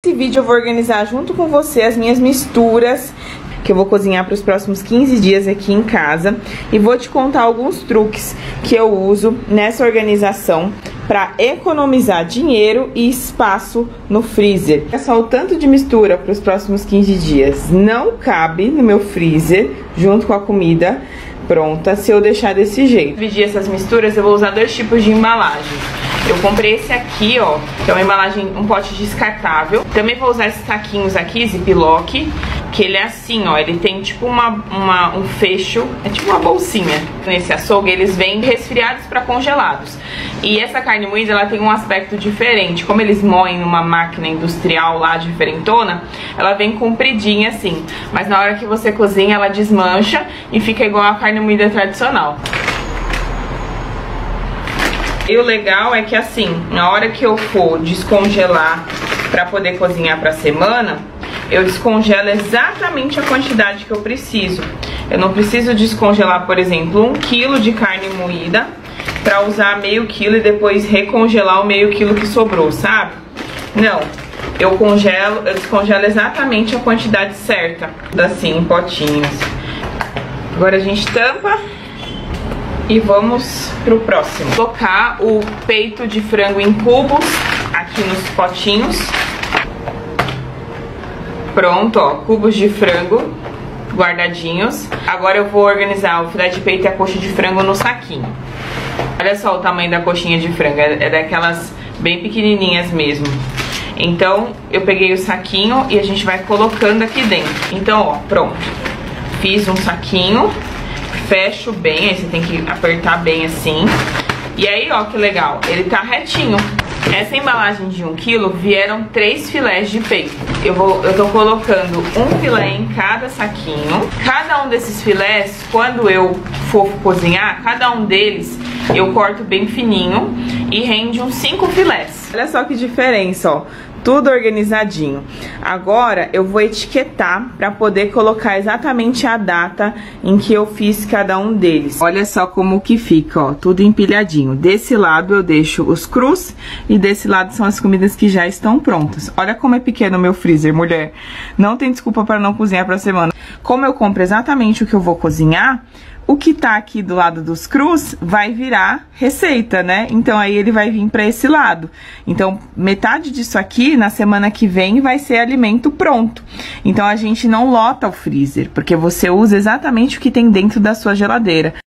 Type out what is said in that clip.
Nesse vídeo eu vou organizar junto com você as minhas misturas que eu vou cozinhar para os próximos 15 dias aqui em casa. E vou te contar alguns truques que eu uso nessa organização para economizar dinheiro e espaço no freezer. É só o tanto de mistura para os próximos 15 dias. Não cabe no meu freezer junto com a comida pronta se eu deixar desse jeito. Para dividir essas misturas eu vou usar dois tipos de embalagem. Eu comprei esse aqui, ó, que é uma embalagem, um pote descartável. Também vou usar esses saquinhos aqui, Ziploc, que ele é assim, ó, ele tem tipo um fecho, é tipo uma bolsinha. Nesse açougue eles vêm resfriados para congelados. E essa carne moída, ela tem um aspecto diferente. Como eles moem numa máquina industrial lá diferentona, ela vem compridinha assim. Mas na hora que você cozinha, ela desmancha e fica igual a carne moída tradicional. E o legal é que assim, na hora que eu for descongelar para poder cozinhar pra semana, eu descongelo exatamente a quantidade que eu preciso. Eu não preciso descongelar, por exemplo, 1 kg de carne moída para usar meio quilo e depois recongelar o meio quilo que sobrou, sabe? Não, eu descongelo exatamente a quantidade certa, assim, em potinhos. Agora a gente tampa. E vamos pro próximo. Vou colocar o peito de frango em cubos aqui nos potinhos. Pronto, ó, cubos de frango guardadinhos. Agora eu vou organizar o filé de peito e a coxa de frango no saquinho. Olha só o tamanho da coxinha de frango, é daquelas bem pequenininhas mesmo. Então eu peguei o saquinho e a gente vai colocando aqui dentro. Então, ó, pronto. Fiz um saquinho. Fecho bem, aí você tem que apertar bem assim. E aí, ó, que legal, ele tá retinho. Essa embalagem de 1 kg vieram 3 filés de peito. Eu tô colocando um filé em cada saquinho. Cada um desses filés, quando eu for cozinhar, cada um deles eu corto bem fininho e rende uns 5 filés. Olha só que diferença, ó. Tudo organizadinho. Agora eu vou etiquetar para poder colocar exatamente a data em que eu fiz cada um deles. Olha só como que fica, ó, tudo empilhadinho. Desse lado eu deixo os crus e desse lado são as comidas que já estão prontas. Olha como é pequeno o meu freezer, mulher. Não tem desculpa para não cozinhar pra semana. Como eu compro exatamente o que eu vou cozinhar, o que tá aqui do lado dos crus vai virar receita, né? Então aí ele vai vir pra esse lado. Então metade disso aqui, na semana que vem, vai ser alimento pronto. Então a gente não lota o freezer, porque você usa exatamente o que tem dentro da sua geladeira.